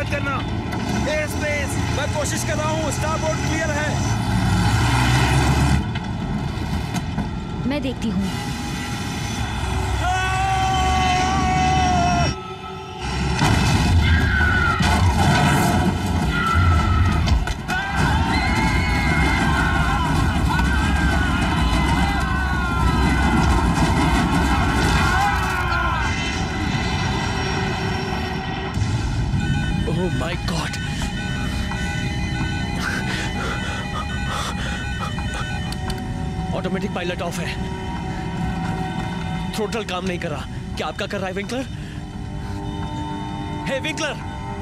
मत करना। Air space, मैं कोशिश कर रहा हूँ। स्टारबोर्ड क्लियर है। मैं देखती हूँ। Oh my God! Automatic pilot off है। थ्रोटल काम नहीं कर रहा। क्या आपका कर रहा है विंकलर? हे विंकलर!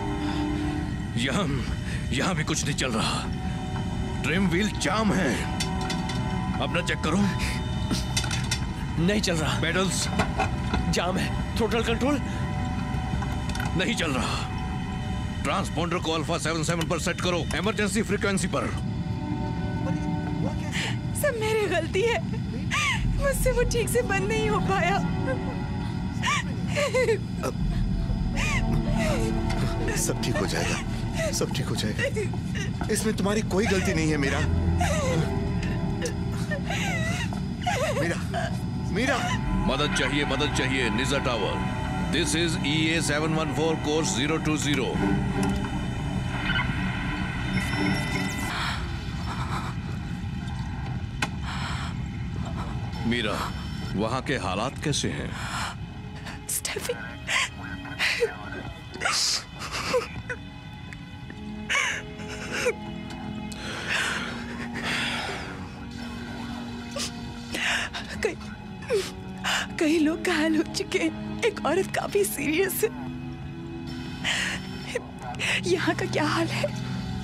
यहां भी कुछ नहीं चल रहा। ट्रिम व्हील जाम है। अपना चेक करो। नहीं चल रहा। पेडल्स जाम है। थ्रोटल कंट्रोल नहीं चल रहा। ट्रांसपोंडर को अल्फा 77 पर सेट करो, इमरजेंसी फ्रीक्वेंसी पर। सब मेरी गलती है। मुझसे वो ठीक से बंद नहीं हो पाया। सब ठीक हो जाएगा, सब ठीक हो जाएगा। इसमें तुम्हारी कोई गलती नहीं है मीरा। मीरा मदद चाहिए निजा tower. This is EA 714 course 020। Meera, वहां के हालात कैसे हैं? स्टेफी, कई लोग घायल हो चुके हैं। एक औरत काफी सीरियस है। यहाँ का क्या हाल है?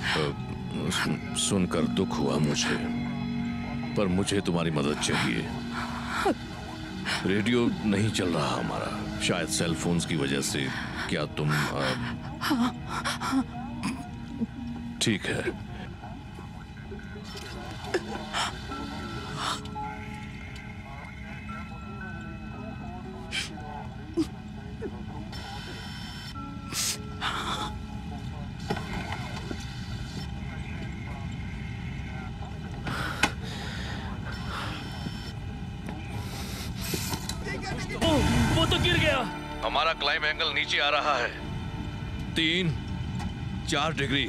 सुनकर दुख हुआ मुझे, पर मुझे तुम्हारी मदद चाहिए। रेडियो नहीं चल रहा हमारा, शायद सेल फोन्स की वजह से। क्या तुम ठीक है? वो तो गिर गया। हमारा क्लाइम एंगल नीचे आ रहा है। 3-4 डिग्री।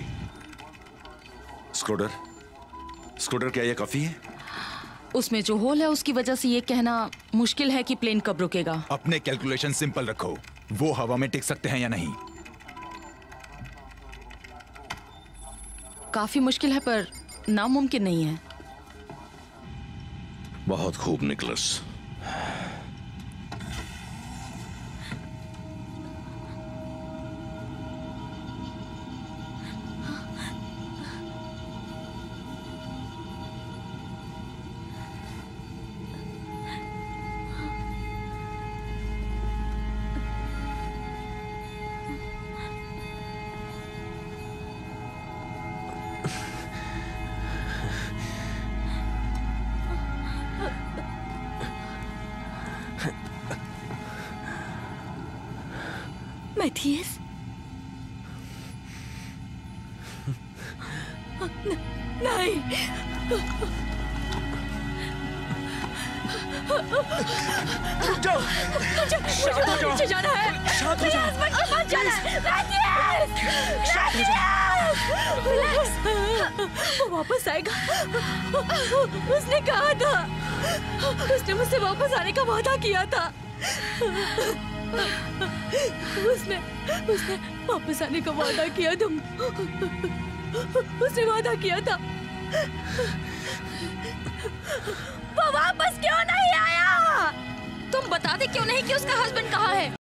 स्क्रूडर, क्या यह काफी है? उसमें जो होल है उसकी वजह से ये कहना मुश्किल है कि प्लेन कब रुकेगा। अपने कैलकुलेशन सिंपल रखो। वो हवा में टिक सकते हैं या नहीं? काफी मुश्किल है पर नामुमकिन नहीं है। बहुत खूब निकलस। मैथियस, नहीं। जाओ, शांत हो जाओ। मुझे जाना है। शांत हो जाओ। मत जाना। रिलैक्स। वो वापस आएगा। उसने कहा था। उसने मुझसे वापस आने का वादा किया था। उसने वापस आने का वादा किया था। उसने वादा किया था। वो वापस क्यों नहीं आया? तुम बताते क्यों नहीं कि उसका हस्बैंड कहाँ है?